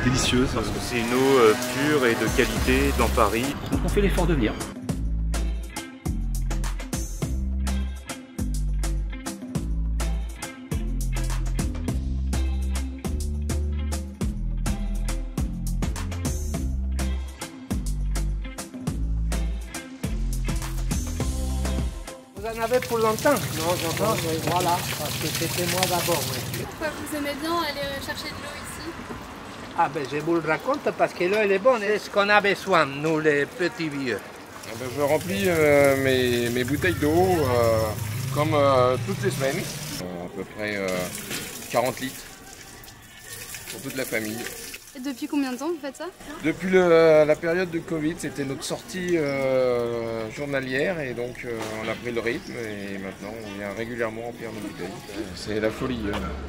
délicieuse. Parce que c'est une eau pure et de qualité dans Paris. Donc on fait l'effort de venir. Vous en avez pour longtemps? Non, j'entends, voilà, parce que c'était moi d'abord. Oui. Pourquoi vous aimez bien aller chercher de l'eau ici? Ah ben je vous le raconte parce que l'eau elle est bonne, c'est ce qu'on a besoin, nous les petits vieux. Ben, je remplis mes bouteilles d'eau comme toutes les semaines, à peu près 40 litres pour toute la famille. Et depuis combien de temps vous faites ça? Depuis la période de Covid, c'était notre sortie journalière et donc on a pris le rythme et maintenant on vient régulièrement remplir nos bouteilles. C'est la folie.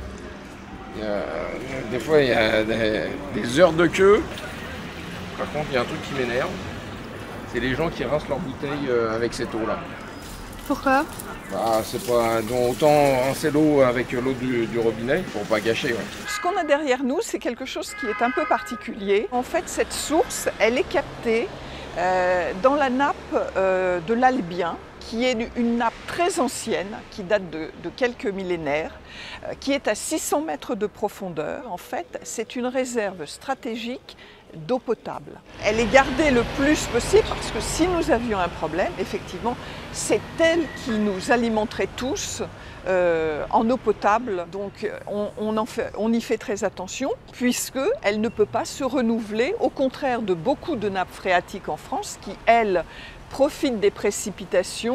Des fois il y a des heures de queue. Par contre il y a un truc qui m'énerve, c'est les gens qui rincent leurs bouteilles avec cette eau-là. Pourquoi? Bah, c'est pas autant rincer l'eau avec l'eau du robinet pour pas gâcher. Ouais. Ce qu'on a derrière nous, c'est quelque chose qui est un peu particulier. En fait, cette source, elle est captée dans la nappe de l'Albien, qui est une nappe très ancienne, qui date de quelques millénaires, qui est à 600 mètres de profondeur. En fait, c'est une réserve stratégique d'eau potable. Elle est gardée le plus possible parce que si nous avions un problème, effectivement, c'est elle qui nous alimenterait tous en eau potable. Donc on y fait très attention puisqu'elle ne peut pas se renouveler, au contraire de beaucoup de nappes phréatiques en France qui, elles, profitent des précipitations.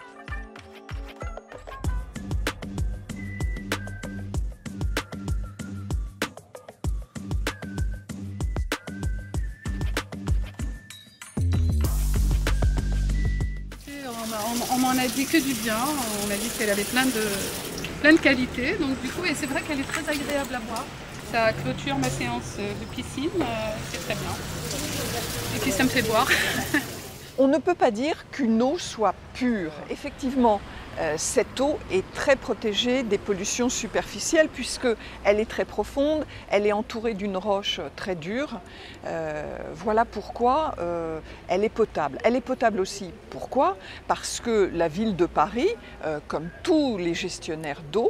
On m'en a dit que du bien, on m'a dit qu'elle avait plein de qualités, donc du coup, et c'est vrai qu'elle est très agréable à boire. Ça clôture ma séance de piscine, c'est très bien. Et puis ça me fait boire. On ne peut pas dire qu'une eau soit pure. Effectivement, cette eau est très protégée des pollutions superficielles puisqu'elle est très profonde, elle est entourée d'une roche très dure. Voilà pourquoi elle est potable. Elle est potable aussi. Pourquoi? Parce que la ville de Paris, comme tous les gestionnaires d'eau,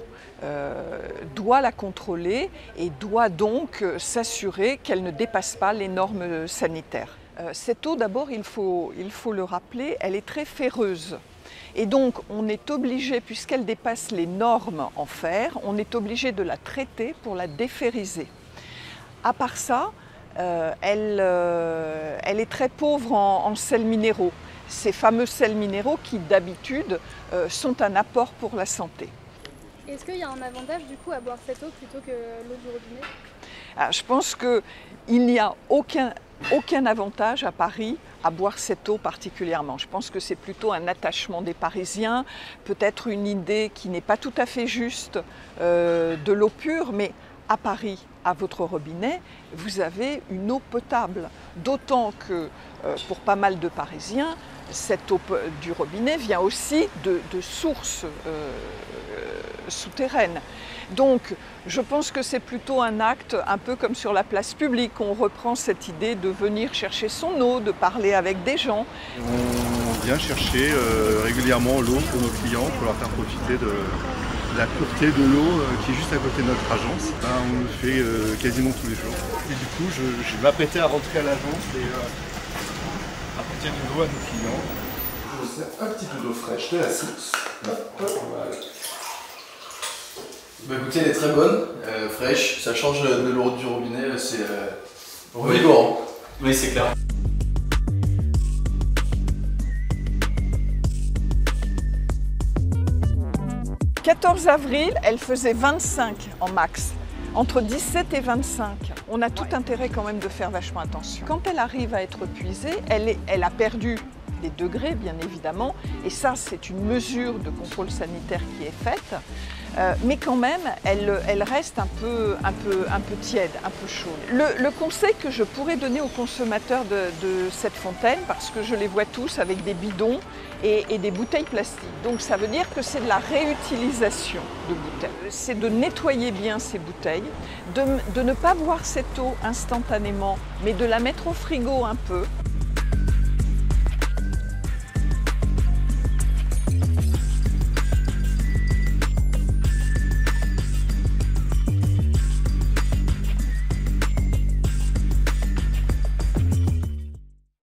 doit la contrôler et doit donc s'assurer qu'elle ne dépasse pas les normes sanitaires. Cette eau, d'abord, il faut le rappeler, elle est très ferreuse. Et donc, on est obligé, puisqu'elle dépasse les normes en fer, on est obligé de la traiter pour la déferriser. À part ça, elle est très pauvre en sels minéraux. Ces fameux sels minéraux qui, d'habitude, sont un apport pour la santé. Est-ce qu'il y a un avantage, du coup, à boire cette eau plutôt que l'eau du robinet? Alors, je pense qu'il n'y a aucun avantage à Paris à boire cette eau particulièrement. Je pense que c'est plutôt un attachement des Parisiens, peut-être une idée qui n'est pas tout à fait juste de l'eau pure, mais à Paris, à votre robinet, vous avez une eau potable. D'autant que pour pas mal de Parisiens, cette eau du robinet vient aussi de sources souterraines. Donc, je pense que c'est plutôt un acte, un peu comme sur la place publique. On reprend cette idée de venir chercher son eau, de parler avec des gens. On vient chercher régulièrement l'eau pour nos clients, pour leur faire profiter de la pureté de l'eau qui est juste à côté de notre agence. On le fait quasiment tous les jours. Et du coup, je m'apprêtais à rentrer à l'agence et apporter de l'eau à nos clients. Je sers un petit peu d'eau fraîche de la source. Voilà. Bah écoutez, elle est très bonne, fraîche, ça change de l'eau du robinet, c'est revigorant. Oui, c'est clair. Le 14 avril, elle faisait 25 en max. Entre 17 et 25. On a tout intérêt quand même de faire vachement attention. Quand elle arrive à être puisée, elle a perdu des degrés, bien évidemment, et ça, c'est une mesure de contrôle sanitaire qui est faite. mais quand même, elle reste un peu tiède, un peu chaude. Le conseil que je pourrais donner aux consommateurs de cette fontaine, parce que je les vois tous avec des bidons et des bouteilles plastiques, donc ça veut dire que c'est de la réutilisation de bouteilles. C'est de nettoyer bien ces bouteilles, de ne pas boire cette eau instantanément, mais de la mettre au frigo un peu,